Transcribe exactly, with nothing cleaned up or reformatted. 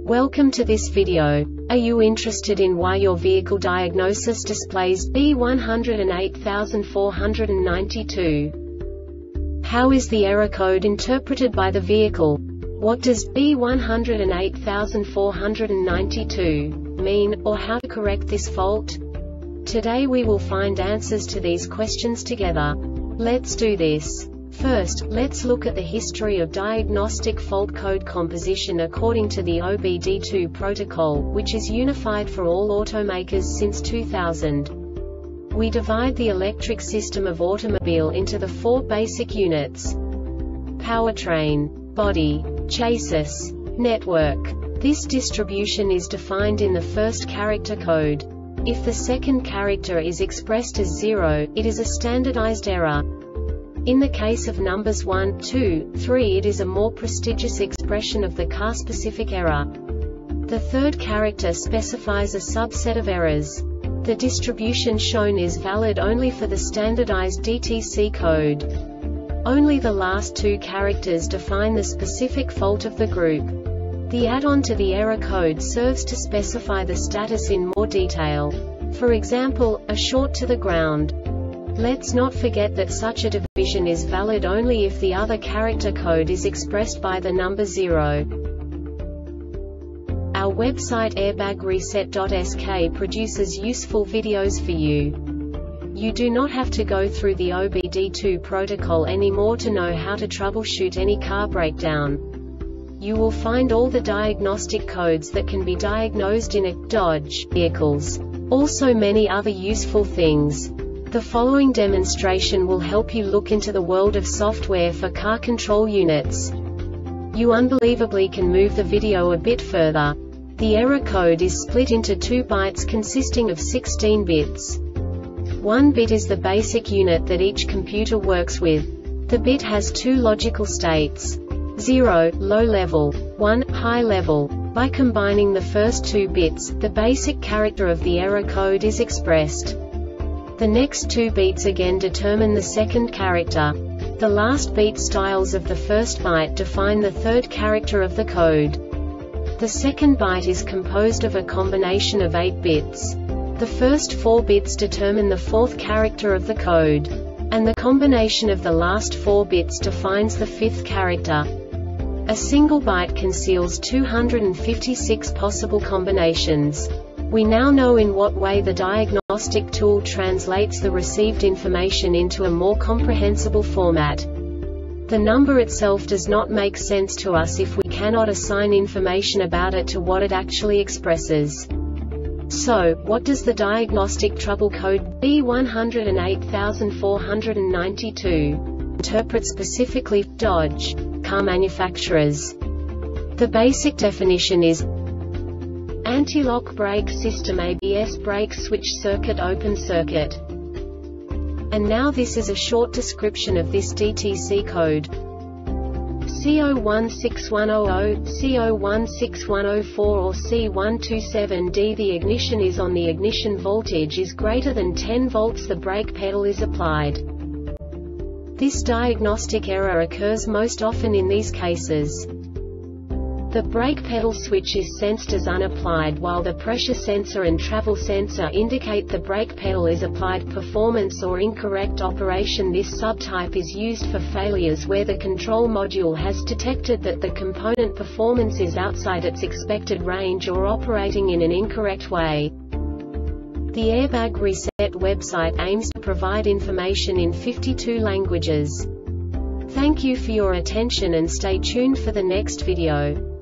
Welcome to this video. Are you interested in why your vehicle diagnosis displays B one zero eight four nine two? How is the error code interpreted by the vehicle? What does B one zero eight four nine two mean, or how to correct this fault? Today we will find answers to these questions together. Let's do this. First, let's look at the history of diagnostic fault code composition according to the O B D two protocol, which is unified for all automakers since two thousand. We divide the electric system of automobile into the four basic units: powertrain, body, chassis, network. This distribution is defined in the first character code. If the second character is expressed as zero, it is a standardized error. In the case of numbers one, two, three, it is a more prestigious expression of the car-specific error. The third character specifies a subset of errors. The distribution shown is valid only for the standardized D T C code. Only the last two characters define the specific fault of the group. The add-on to the error code serves to specify the status in more detail. For example, a short to the ground. Let's not forget that such a division is valid only if the other character code is expressed by the number zero. Our website airbag reset dot S K produces useful videos for you. You do not have to go through the O B D two protocol anymore to know how to troubleshoot any car breakdown. You will find all the diagnostic codes that can be diagnosed in a Dodge vehicles. Also many other useful things. The following demonstration will help you look into the world of software for car control units. You unbelievably can move the video a bit further. The error code is split into two bytes consisting of sixteen bits. One bit is the basic unit that each computer works with. The bit has two logical states: zero, low level, one, high level. By combining the first two bits, the basic character of the error code is expressed. The next two beats again determine the second character. The last beat styles of the first byte define the third character of the code. The second byte is composed of a combination of eight bits. The first four bits determine the fourth character of the code. And the combination of the last four bits defines the fifth character. A single byte conceals two hundred fifty-six possible combinations. We now know in what way the diagnostic tool translates the received information into a more comprehensible format. The number itself does not make sense to us if we cannot assign information about it to what it actually expresses. So, what does the diagnostic trouble code B one zero eight four nine two interpret specifically for Dodge car manufacturers? The basic definition is anti-lock brake system, A B S brake switch circuit, open circuit. And now this is a short description of this D T C code. C zero one six one zero zero, C zero one six one zero four or C one two seven D. The ignition is on. The ignition voltage is greater than ten volts. The brake pedal is applied. This diagnostic error occurs most often in these cases. The brake pedal switch is sensed as unapplied while the pressure sensor and travel sensor indicate the brake pedal is applied. Performance or incorrect operation. This subtype is used for failures where the control module has detected that the component performance is outside its expected range or operating in an incorrect way. The Airbag Reset website aims to provide information in fifty-two languages. Thank you for your attention and stay tuned for the next video.